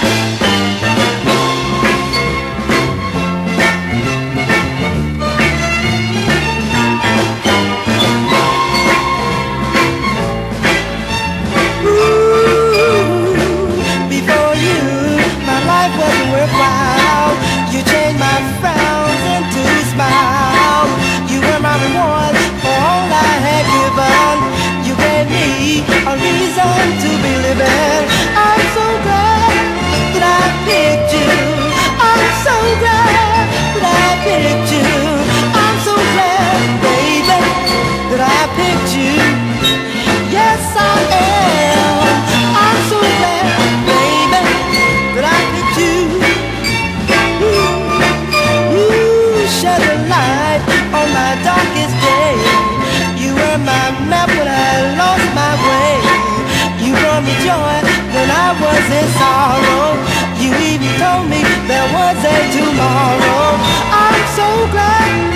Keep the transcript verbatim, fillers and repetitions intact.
A reason to be living. I'm so glad that I picked you. I'm so glad that I picked you. I'm so glad, baby, that I picked you. Yes, I am. I'm so glad, baby, that I picked you. Ooh, ooh, shed a light on my darkest day. You were my map when I lost my way. You brought me joy when I was in sorrow. You even told me there was a tomorrow. I'm so glad